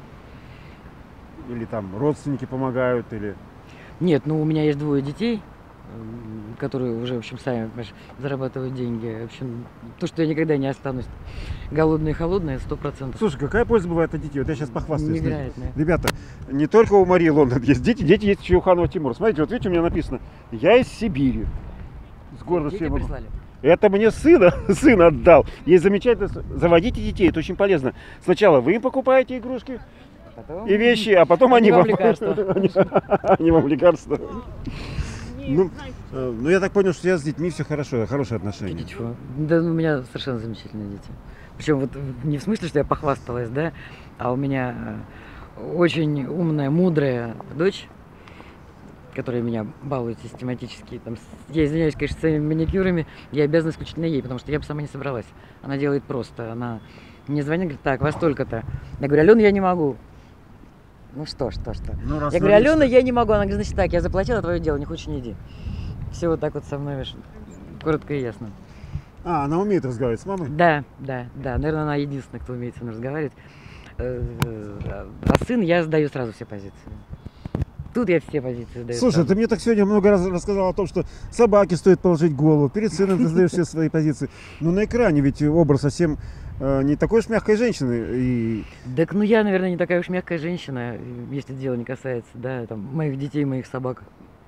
Или там родственники помогают, или... Нет, ну у меня есть двое детей, м, которые уже, в общем, сами, понимаешь, зарабатывают деньги. В общем, то, что я никогда не останусь голодной и холодной, сто процентов. Слушай, какая польза бывает от детей? Вот я сейчас похвастаюсь. Невероятная. Ребята, не только у Марии Лондон есть дети, дети есть еще у Ханова Тимура. Смотрите, вот видите, у меня написано, я из Сибири. С гордостью Дети я могу. прислали. Это мне сына, сын отдал. Есть замечательно. Заводите детей, это очень полезно. Сначала вы им покупаете игрушки Потом... и вещи, а потом Они они вам лекарства. Они они вам лекарства. Ну, э, ну, я так понял, что у тебя с детьми все хорошо, хорошие отношения. Дети чего? Да, ну, у меня совершенно замечательные дети. Причем вот не в смысле, что я похвасталась, да, а у меня э, очень умная, мудрая дочь, которая меня балует систематически. Там, с- я извиняюсь, конечно, своими маникюрами, я обязана исключительно ей, потому что я бы сама не собралась. Она делает просто. Она мне звонит, говорит, так, во столько-то. Я говорю, Алена, я не могу. Ну что, что, что. Ну, раз Я говорю, налично. Алена, я не могу. Она говорит, значит так, я заплатила, твое дело, не хочешь, не иди. Все вот так вот со мной, видишь, коротко и ясно. А, она умеет разговаривать с мамой? Да, да, да. Наверное, она единственная, кто умеет со мной разговаривать. Э, А сын я сдаю сразу все позиции. Тут я все позиции сдаю. Слушай, сразу. ты мне так сегодня много раз рассказал о том, что собаке стоит положить голову, перед сыном ты сдаешь все свои позиции. Но на экране ведь образ совсем э, не такой уж мягкой женщины. И... Так, ну я, наверное, не такая уж мягкая женщина, если дело не касается, да, там, моих детей, моих собак.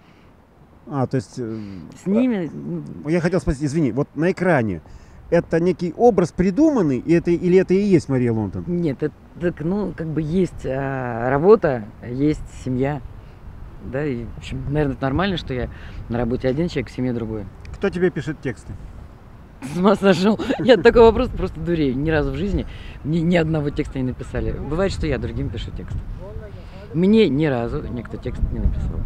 А, то есть... э, С ними, ну, Я хотел спросить, извини, вот на экране это некий образ придуманный, и это, или это и есть Мария Лондон? нет, это, так, ну, как бы есть а, работа, есть семья, да, и, в общем, наверное, это нормально, что я на работе один человек, в семье другой. Кто тебе пишет тексты? С ума сошел. Нет, такой вопрос просто дурею. Ни разу в жизни ни, ни одного текста не написали. Бывает, что я другим пишу текст. Мне ни разу никто текст не написал.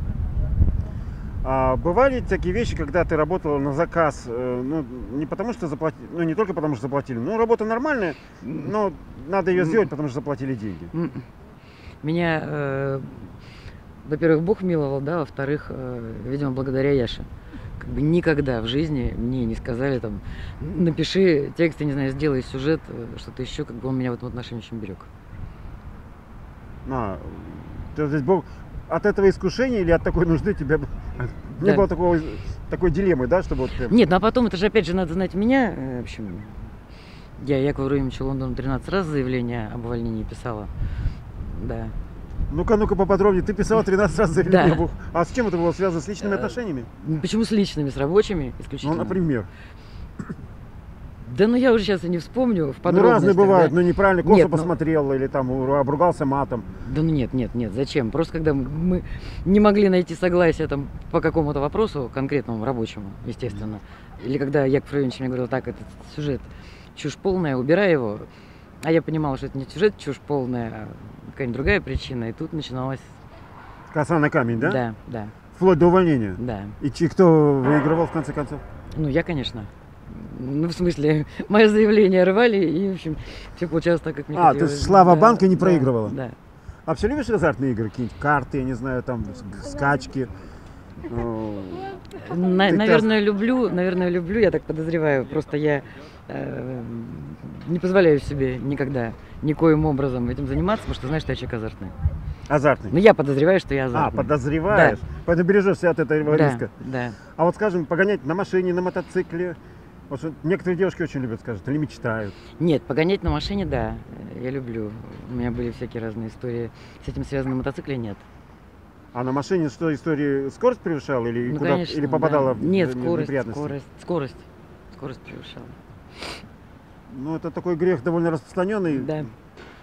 А бывали такие вещи, когда ты работала на заказ, э, ну, не потому что заплатили, ну, не только потому что заплатили, ну, работа нормальная, но надо ее сделать, потому что заплатили деньги. М-м. Меня, э, во-первых, Бог миловал, да, во-вторых, э, видимо, благодаря Яше. Как бы никогда в жизни мне не сказали там, напиши текст, я не знаю, сделай сюжет, э, что-то еще, как бы он меня в этом отношении очень берег. А, то есть Бог, от этого искушения или от такой нужды тебя не Да. было такого, такой дилеммы, да, чтобы вот прям... Нет, ну а потом, это же опять же надо знать меня. э, В общем, я Якову Ромовичу Лондону тринадцать раз заявление об увольнении писала. Да. Ну-ка, ну-ка поподробнее. Ты писала тринадцать раз заявление. Да. об ух- А с чем это было связано? С личными Э, отношениями? Почему с личными, с рабочими Ну, исключительно? например. Да ну я уже сейчас и не вспомню в Ну, подробностях. разные бывают. да. Ну, неправильно косо Нет, ну- посмотрел или там у- обругался матом. Да ну нет, нет, нет, зачем? Просто когда мы- мы не могли найти согласие там по какому-то вопросу, конкретному, рабочему, естественно. Или когда Яков Ромович мне говорил, так, этот сюжет чушь полная, убирай его. А я понимала, что это не сюжет чушь полная, а какая-нибудь другая причина. И тут начиналось... Коса на камень, да? Да, да, Вплоть до увольнения. да. И чи- кто выигрывал в конце концов? Ну, я, конечно. Ну, в смысле, мое заявление рвали, и, в общем, все получалось так, как мне А, то хотелось. есть Слава Да, Банка не да, проигрывала? Да. А вообще любишь азартные игры? Какие-нибудь карты, я не знаю, там с- скачки? Э, На- Ты наверное, люблю, наверное, люблю, я так подозреваю. Просто я э, не позволяю себе никогда никоим образом этим заниматься, потому что знаю, что я человек азартный. Азартный. Но я подозреваю, что я А, азартный. подозреваешь? Поэтому бережешься от этого Да, риска. да. А вот, скажем, погонять на машине, на мотоцикле. Вот что некоторые девушки очень любят, скажут, или мечтают. Нет, погонять на машине, да, я люблю. У меня были всякие разные истории. С этим связаны, на мотоцикле нет. А на машине что, истории скорость превышала или, Ну, куда, конечно, или попадала да. в Нет, в скорость, неприятности? скорость, скорость. Скорость превышала. Ну, это такой грех довольно распространенный. Да. М,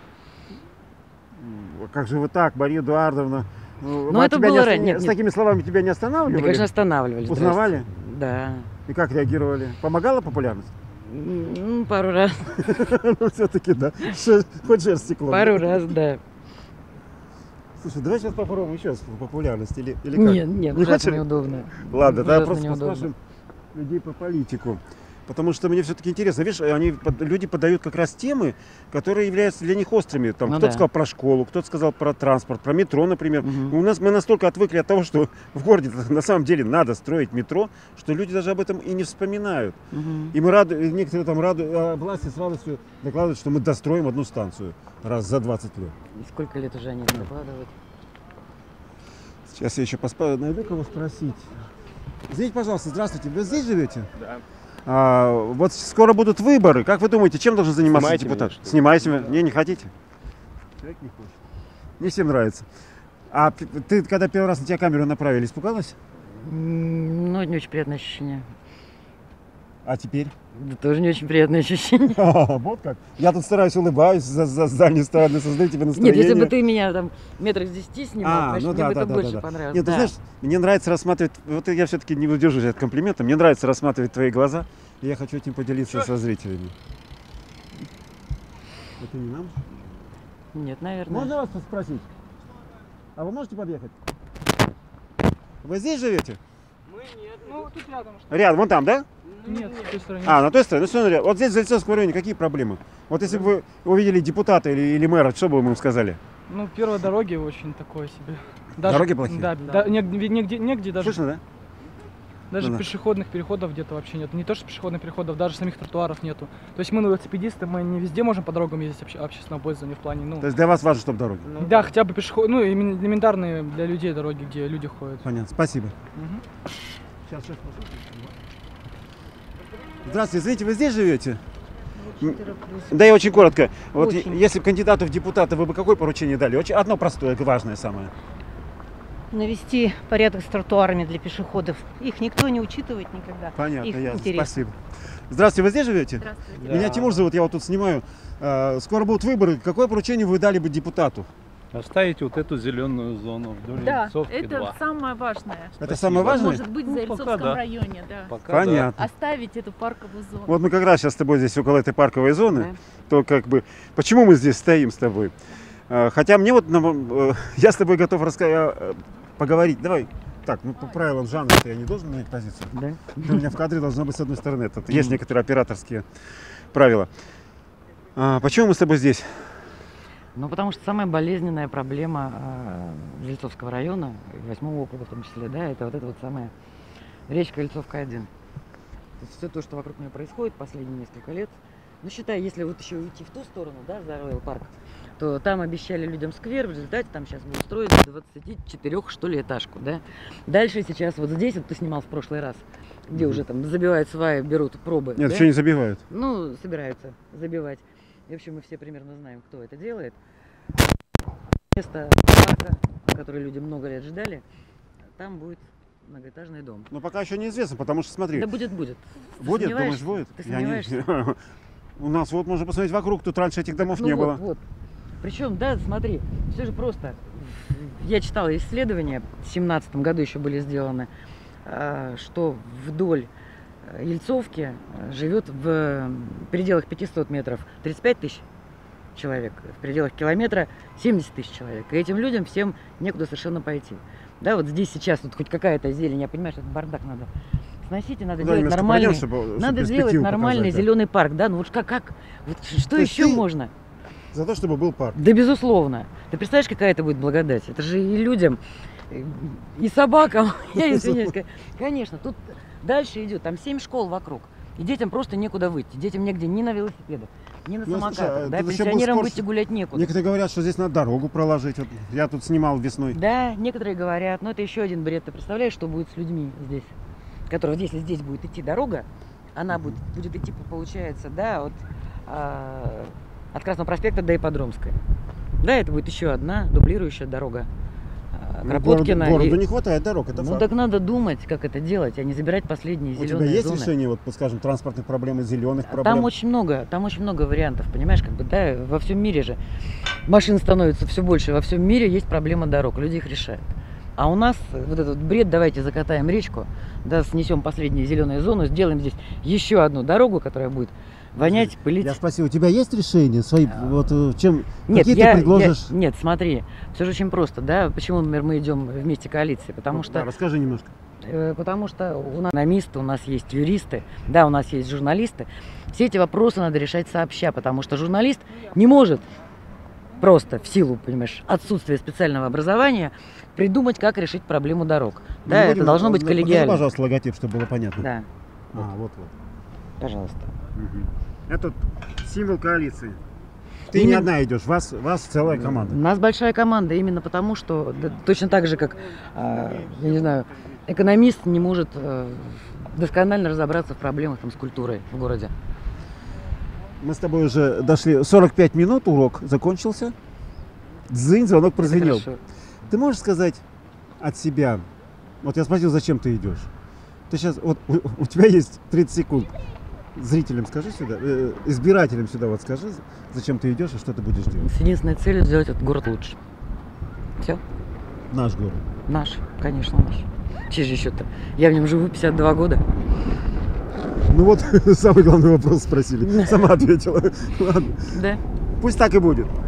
Как же вы так, Мария Эдуардовна? Ну, Ну, а это тебя было не ост- ранее, не- нет, С нет. такими словами тебя не Да, останавливали? конечно, останавливали. Узнавали? здрасте. Да. И как реагировали? Помогала популярность? М, Ну, пару раз. Ну, все-таки, да. Ше- Хоть шерсть стекло. Пару раз, да. Слушай, давай сейчас попробуем еще раз популярность. Или, или как? Нет, нет, Не ужасно хочешь? неудобно. Ладно, да, Ужасно просто неудобно. поспрашиваем людей по политику. Потому что мне все-таки интересно, видишь, они, под- люди подают как раз темы, которые являются для них острыми. Там, Ну кто-то да. сказал про школу, кто-то сказал про транспорт, про метро, например. Мгм. У нас мы настолько отвыкли от того, что в городе на самом деле надо строить метро, что люди даже об этом и не вспоминают. Мгм. И мы рады, и некоторые там рады, а власти с радостью докладывают, что мы достроим одну станцию раз за двадцать лет. И сколько лет уже они это докладывают? Сейчас я еще поспа... найду кого спросить. Извините, пожалуйста, здравствуйте, вы здесь живете? Да. А, вот скоро будут выборы. Как вы думаете, чем должен заниматься Снимайте депутат? меня, что ли? Снимайте меня. Не, не хотите? Человек не хочет. Не всем нравится. А п- ты, когда первый раз на тебя камеру направили, испугалась? М, Ну, это не очень приятное ощущение. А теперь? Да тоже не очень приятное ощущение. А, вот как. Я тут стараюсь улыбаюсь за, за, с дальней стороны, создаю тебе Нет, настроение. если бы ты меня там метрах с десяти снимал, А, конечно, ну мне да, бы да, это да, больше да, да. понравилось. Нет, ты Да. знаешь, мне нравится рассматривать, вот я все-таки не удержусь от комплимента, мне нравится рассматривать твои глаза, и я хочу этим поделиться со зрителями. Это не нам? Нет, наверное. Можно вас спросить? А вы можете подъехать? Вы здесь живете? Ну, тут рядом. Рядом, вон там, да? Нет, в той стороне. А, на той стороне, ну все, рядом. Вот здесь, в Зальцовском районе, какие проблемы? Вот если бы вы увидели депутата или, или мэра, что бы вы ему сказали? Ну, первые дороги очень такое себе. Дороги плохие? Да, да, негде, негде, негде даже, Слышно, да? даже да. пешеходных переходов где-то вообще нет. Не то, что пешеходных переходов, даже самих тротуаров нету. То есть мы, ну, велосипедисты, мы не везде можем по дорогам ездить обще- общественного пользования в плане, ну... То есть для вас важно, чтобы дороги? Да, хотя бы пешеход, ну, именно элементарные для людей дороги, где люди ходят. Понятно, спасибо. Мгм. Сейчас, сейчас, Здравствуйте, извините, вы здесь живете? М, Да, я очень коротко. Вот Очень. е- если бы кандидату в депутаты вы бы какое поручение дали? Очень одно простое, важное самое. Навести порядок с тротуарами для пешеходов. Их никто не учитывает никогда. Понятно, Их ясно. интерес. Спасибо. Здравствуйте, вы здесь живете? Здравствуйте. Меня Тимур зовут, я вот тут снимаю. А, Скоро будут выборы. Какое поручение вы дали бы депутату? Оставить вот эту зеленую зону вдоль Да, Зальцовки это два. самое важное. Это Спасибо. самое важное? Может быть, в Ну, Зальцовском пока да. районе, да. Пока Понятно. Оставить эту парковую зону. Вот мы как раз сейчас с тобой здесь около этой парковой зоны. Да. То как бы, почему мы здесь стоим с тобой? А, Хотя мне вот, ну, э, я с тобой готов раска- э, поговорить. Давай. Так, ну по правилам жанра я не должен менять позицию. Да. У меня в кадре должно быть с одной стороны. Это есть некоторые операторские правила. А, почему мы с тобой здесь? Ну, потому что самая болезненная проблема э, Ельцовского района, и восьмого округа в том числе, да, это вот эта вот самая речка Ельцовка один. То есть все то, что вокруг нее происходит последние несколько лет, ну, считай, если вот еще уйти в ту сторону, да, за Роял Парк, то там обещали людям сквер, в результате там сейчас будут строить двадцать четыре, что ли, этажку, да. Дальше сейчас вот здесь, вот ты снимал в прошлый раз, где Мгм. уже там забивают сваи, берут пробы. Нет, да? еще не забивают. Ну, собираются забивать. И, в общем, мы все примерно знаем, кто это делает. Место парка, который люди много лет ждали, там будет многоэтажный дом. Но пока еще неизвестно, потому что смотри. Да будет, будет. Ты Будет, думаешь, сомневаешься? будет? Ты Я не- сомневаешься? У нас вот можно посмотреть вокруг, тут раньше этих домов Ну не вот, было. вот. Причем, да, смотри, все же просто. Я читала исследования, в семнадцатом году еще были сделаны, а, что вдоль Ельцовки живет в пределах пятисот метров тридцать пять тысяч человек, в пределах километра семьдесят тысяч человек. И этим людям всем некуда совершенно пойти. Да, вот здесь сейчас вот хоть какая-то зелень, я понимаю, что этот бардак надо сносить, и надо Куда делать немножко нормальный, пойдем, чтобы- чтобы надо делать перспективу нормальный показать, да. зеленый парк, да, ну вот как, как, вот что То есть еще ты- можно? За то, чтобы был парк. Да, безусловно. Ты представляешь, какая это будет благодать? Это же и людям, и собакам. Я извиняюсь. Конечно, тут дальше идет, там семь школ вокруг. И детям просто некуда выйти. Детям негде ни на велосипедах, ни на Ну, слушай, самокатах. а Да, тут еще был пенсионерам спор, выйти гулять некуда. Некоторые говорят, что здесь надо дорогу проложить. Вот я тут снимал весной. Да, некоторые говорят, но это еще один бред. Ты представляешь, что будет с людьми здесь? Которые, если здесь будет идти дорога, она будет, будет идти, получается, да, от, а, от Красного проспекта до Ипподромской. Да, это будет еще одна дублирующая дорога. а, Ну, Кропоткина. городу, и- городу не хватает дорог, это Ну факт. так надо думать, как это делать, а не забирать последние У тебя зеленые есть зоны. решение, вот, скажем, транспортных проблем и зеленых проблем? Там очень много, там очень много вариантов, понимаешь, как бы, да, во всем мире же машин становится все больше, во всем мире есть проблема дорог, люди их решают. А у нас вот этот бред, давайте закатаем речку, да, снесем последнюю зеленую зону, сделаем здесь еще одну дорогу, которая будет вонять, пылить. Я спросил, у тебя есть решение? Свои, вот, э, чем, Нет, какие я, ты предложишь? я- нет, смотри, все же очень просто, да, почему, например, мы идем вместе коалиции, потому Вот, что... да, расскажи немножко. Э, Потому что у нас экономисты, у нас есть юристы, да, у нас есть журналисты. Все эти вопросы надо решать сообща, потому что журналист не может просто в силу, понимаешь, отсутствия специального образования придумать, как решить проблему дорог. Да, Не это будем- должно быть ну, покажи, коллегиально. пожалуйста, логотип, чтобы было понятно. Да, А, вот, вот. пожалуйста. Это символ коалиции. Ты не Именно- одна идешь, вас, вас целая команда. У нас большая команда именно потому, что да, точно так же, как, а, я не знаю, экономист не может э, досконально разобраться в проблемах там, с культурой в городе. Мы с тобой уже дошли, сорок пять минут, урок закончился. Дзынь, звонок Это прозвенел. хорошо. Ты можешь сказать от себя, вот я спросил, зачем ты идешь? Ты сейчас, вот у, у тебя есть тридцать секунд. Зрителям скажи сюда, э, избирателям сюда вот скажи, зачем ты идешь и что ты будешь делать. С единственной целью сделать этот город лучше. Все. Наш город. Наш, конечно, наш. Чей же еще-то? Я в нем живу пятьдесят два года. Ну вот, самый главный вопрос спросили. Сама ответила. Ладно. Да. Пусть так и будет.